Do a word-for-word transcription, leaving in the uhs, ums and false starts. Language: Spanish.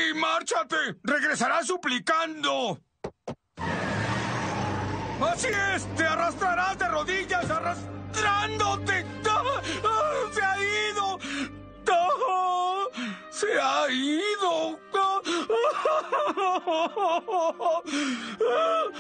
¡Y márchate! ¡Regresarás suplicando! ¡Así es! ¡Te arrastrarás de rodillas arrastrándote! ¡Ah! ¡Ah! ¡Se ha ido! ¡Ah! ¡Se ha ido! ¡Ah!